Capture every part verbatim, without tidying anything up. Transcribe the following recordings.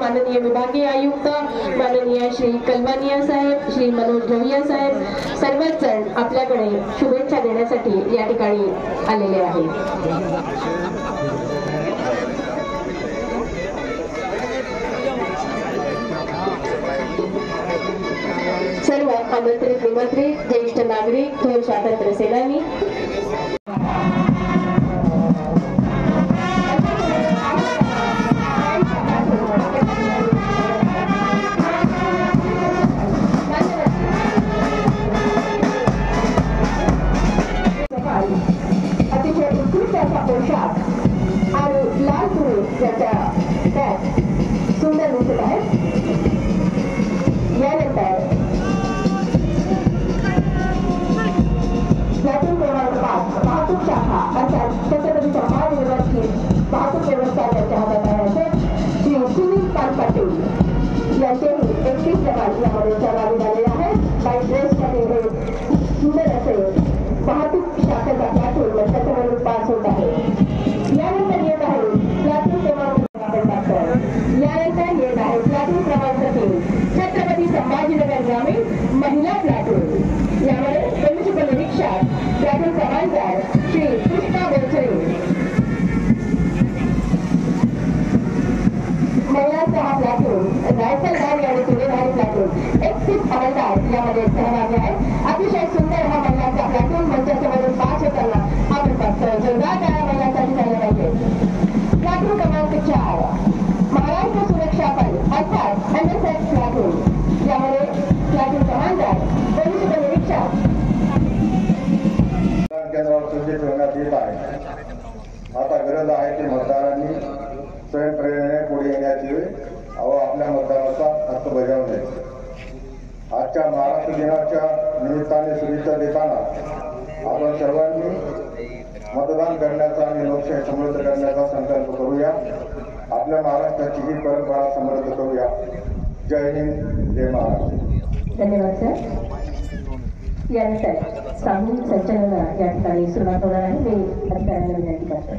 माननीय विभागीय आयुक्त माननीय श्री कलमानिया साहेब, श्री मनोज लोहिया साहेब, सर्वच जण आपल्याकडे शुभेच्छा देण्यासाठी या ठिकाणी आलेले आहेत। सर्व आमंत्रित निमंत्रित ज्येष्ठ नागरिक, थोर स्वातंत्र्य सेनानी, अतिशय उत्कृष्ट असा पोशाख आणि लाल तुळस याच्या बॅग सुंदर दिसत आहे। यानंतर प्लॅटून क्रमांक पाच वाहतूक शाखा अर्थात छत्रपती संभाजी नगरची वाहतूक व्यवस्था त्यांच्या हातात आहे असे श्री सुनील पाल पाटील यांचेही एकतीस जवान यामध्ये सहभागी झालेले आहेत। बाय ड्रेसमध्ये हे सुंदर असे वाहतूक शाखेचा प्लॅटून त्याच्यावरून पास होत आहे। यानंतर येत आहे प्लॅटून क्रमांक यानंतर येत आहे प्लॅटून क्रमांक तीन छत्रपती संभाजीनगर ग्रामीण महिला प्लॅटून। यामध्ये म्युनिसिपल निरीक्षक प्लॅटून कमांडर श्री पुष्पा बोचरे, महिलांचा हा प्लॅटून रायफलधारी आणि तुरेधारी प्लॅटून एकतीस हवालदार यामध्ये सहभागी आहेत। अतिशय सुंदर हा महिलांचा प्लॅटून मंचासमोरून पास होताना आपण बघतोय। जोरदार टाळ्या महिलांसाठी झाल्या पाहिजे। प्लॅटून क्रमांक चार महाराष्ट्र सुरक्षा बल अर्थात एन एस एस प्लॅटून। यामध्ये प्लॅटून कमांडर म्युनिसिपल निरीक्षक केंद्रावर सज्ज ठेवण्यात येत आहे। आता गरज आहे की मतदारांनी स्वयंप्रेरणेने पुढे येण्याची व आपल्या मतदानाचा हक्क बजावणे। आजच्या महाराष्ट्र दिनाच्या निमित्ताने शुभेच्छा देताना आपण सर्वांनी मतदान करण्याचा आणि लोकशाही समृद्ध करण्याचा संकल्प करूया। आपल्या महाराष्ट्राची ही परंपरा समृद्ध करूया। जय हिंद, जय महाराष्ट्र। धन्यवाद सर। यानंतर सामूहिक संचलन या ठिकाणी सुरुवात होणार आहे। मी अधिकाऱ्यांना विनंती करतो।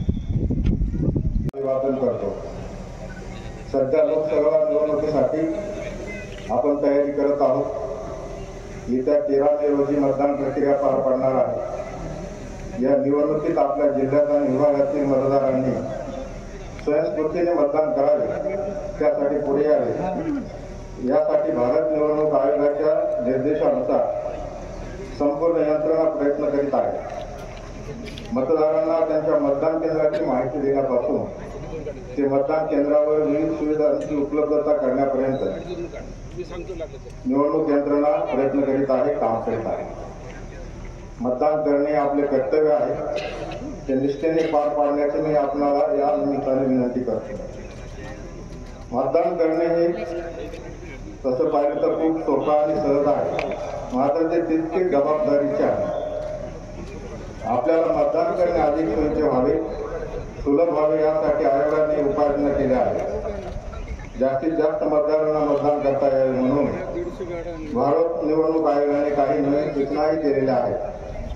अभिवादन करतो। सध्या लोकसभा निवडणुकीसाठी आपण तयारी करत आहोत। येत्या तेरा मे रोजी मतदान प्रक्रिया पार पडणार आहे। या निवडणुकीत आपल्या जिल्ह्यात आणि विभागातील मतदारांनी स्वयंस्फूर्तीने मतदान करावे, त्यासाठी पुढे यावे। यासाठी भारत निवडणूक आयोगाच्या निर्देशानुसार संपूर्ण यंत्रणा प्रयत्न करीत आहे। मतदारांना त्यांच्या मतदान केंद्राची माहिती देण्यापासून ते मतदान केंद्रावर विविध सुविधांची उपलब्धता करण्यापर्यंत निवडणूक यंत्रणा प्रयत्न करीत आहे, काम करीत आहे। मतदान करणे आपले कर्तव्य आहे, ते निष्ठेने पार पाडण्याची मी आपणाला या निमित्ताने विनंती करतो। मतदान करणे हे तसं पाहिलं तर खूप सोपं आणि सहज आहे, मात्र ते तितके जबाबदारीचे आहे। आपल्याला मतदान करणे अधिक सोयीचे व्हावे, सुलभ व्हावे यासाठी आयोगाने उपाययोजना केल्या आहेत। जास्तीत जास्त मतदारांना मतदान करता यावे म्हणून भारत निवडणूक आयोगाने काही नवीन सूचनाही केलेल्या आहेत।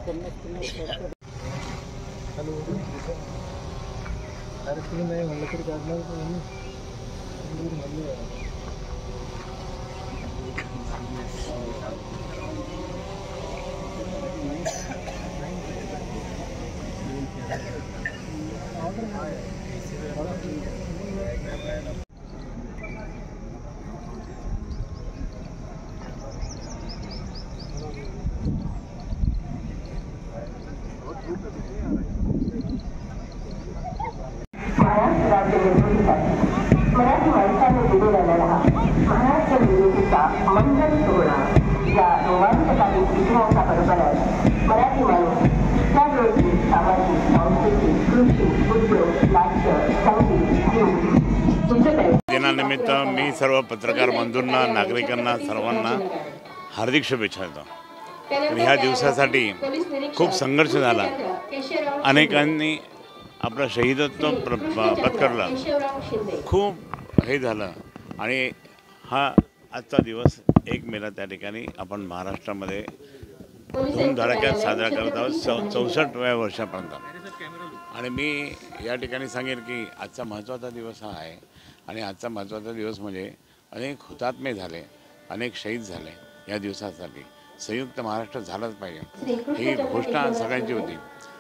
महाराष्ट्र राज्य निर्मितीसाठी मराठी माणसाने दिलेला लढा महाराष्ट्र निर्मितीचा मंगल सोहळा या रोमांचकारी इतिहासाबरोबरच मराठी माणूस त्यावेळी सामाजिक, सांस्कृतिक, कृषी, उद्योग, नाट्य, संगीत, चित्रकला दिनानिमित्त मी सर्व पत्रकार बंधूंना, नागरिकांना, सर्वांना हार्दिक शुभेच्छा देतो। ह्या दिवसासाठी खूप संघर्ष झाला, अनेकांनी आपलं शहीदत्व पत्करलं, खूप हे झालं आणि हा आजचा दिवस एक मेला त्या ठिकाणी आपण महाराष्ट्रामध्ये धूमधडाक्यात साजरा करत आहोत चौ चौसष्टव्या वर्षापर्यंत। आणि मी या ठिकाणी सांगेन की आजचा महत्त्वाचा दिवस हा आहे आणि आजचा महत्त्वाचा दिवस म्हणजे अनेक हुतात्मे झाले, अनेक शहीद झाले. या दिवसासाठी संयुक्त महाराष्ट्र झालाच पाहिजे ही घोषणा सगळ्यांची होती.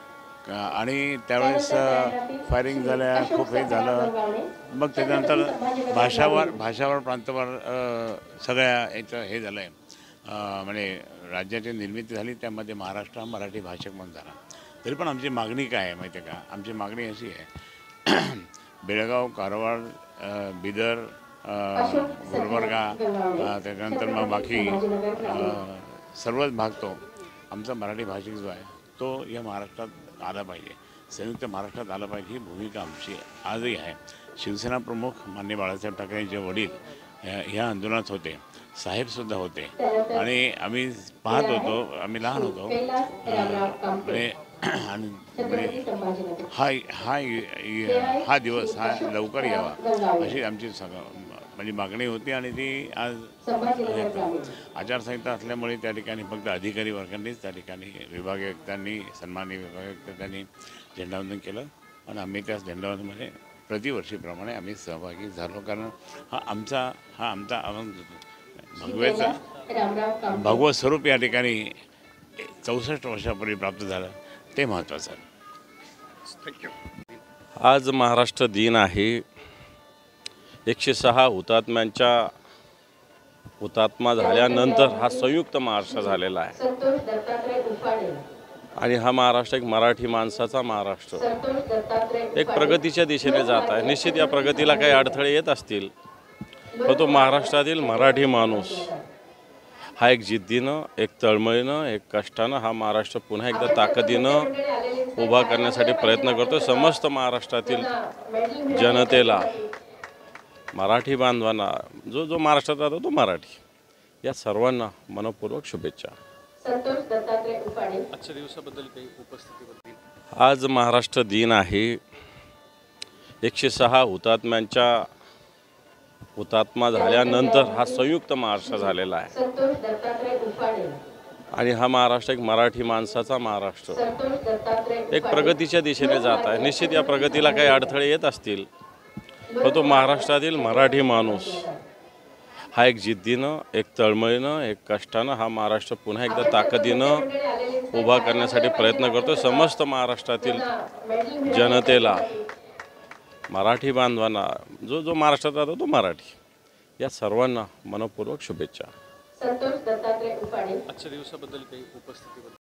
आणि त्यावेळेस फायरिंग झाल्या, खूप हे झालं. मग त्याच्यानंतर भाषावर भाषावर प्रांतावर सगळ्या याचं हे झालं आहे, म्हणजे राज्याची निर्मिती झाली. त्यामध्ये महाराष्ट्र हा मराठी भाषक म्हणून झाला. तरी पण आमची मागणी काय आहे माहिती आहे का? आमची मागणी अशी आहे, बेळगाव, कारवार, बिदर, गुलबर्गा, त्याच्यानंतर मग बाकी सर्वच भाग तो आमचा मराठी भाषिक जो आहे तो या महाराष्ट्रात आला पाहिजे, संयुक्त महाराष्ट्रात आला पाहिजे. ही भूमिका आमची आजही आहे. शिवसेना प्रमुख माननीय बाळासाहेब ठाकरेंचे वडील ह्या आंदोलनात होते, साहेबसुद्धा होते आणि आम्ही पाहत होतो, आम्ही लहान होतो. म्हणजे आणि म्हणजे हा हा हा दिवस हा लवकर यावा अशी आमची सगळं म्हणजे मागणी होती. आणि ती आज आचारसंहिता असल्यामुळे त्या ठिकाणी फक्त अधिकारी वर्गांनीच त्या ठिकाणी विभागीय आयुक्तांनी, सन्माननीय विभागीय आयुक्तांनी झेंडावंदन केलं आणि आम्ही त्या झेंडावंदनमध्ये प्रतिवर्षीप्रमाणे आम्ही सहभागी झालो. कारण हा आमचा हा आमचा भगवेचा भगवत स्वरूप या ठिकाणी चौसष्ट वर्षापूर्वी प्राप्त झालं, ते महत्त्वाचं आहे. थँक्यू. आज महाराष्ट्र दिन आहे. एकशे सहा हुतात्म्यांच्या हुतात्मा झाल्यानंतर हा संयुक्त महाराष्ट्र झालेला आहे. आणि हा महाराष्ट्र एक मराठी माणसाचा महाराष्ट्र एक प्रगतीच्या दिशेने जात आहे. निश्चित या प्रगतीला काही अडथळे येत असतील, पण तो महाराष्ट्रातील मराठी माणूस हा एक जिद्दीनं, एक तळमळीनं, एक कष्टानं हा महाराष्ट्र पुन्हा एकदा ताकदीनं उभा करण्यासाठी प्रयत्न करतो. समस्त महाराष्ट्रातील जनतेला, मराठी बांधवांना, जो जो महाराष्ट्रात राहतो तो मराठी, या सर्वांना मनपूर्वक शुभेच्छा. आजच्या दिवसाबद्दल काही उपस्थितीबद्दल. आज महाराष्ट्र दिन आहे. एकशे सहा हुतात्म्यांच्या हुतात्मा झाल्यानंतर हा संयुक्त महाराष्ट्र झालेला आहे. आणि हा महाराष्ट्र एक मराठी माणसाचा महाराष्ट्र एक प्रगतीच्या दिशेने जात आहे. निश्चित या प्रगतीला काही अडथळे येत असतील, पण तो महाराष्ट्रातील मराठी माणूस हा एक जिद्दीनं, एक तळमळीनं, एक कष्टानं हा महाराष्ट्र पुन्हा एकदा ताकदीनं उभा करण्यासाठी प्रयत्न करतो. समस्त महाराष्ट्रातील जनतेला, मराठी बांधवांना, जो जो महाराष्ट्रात राहतो तो मराठी, या सर्वांना मनपूर्वक शुभेच्छा. आजच्या दिवसाबद्दल काही उपस्थितीबद्दल.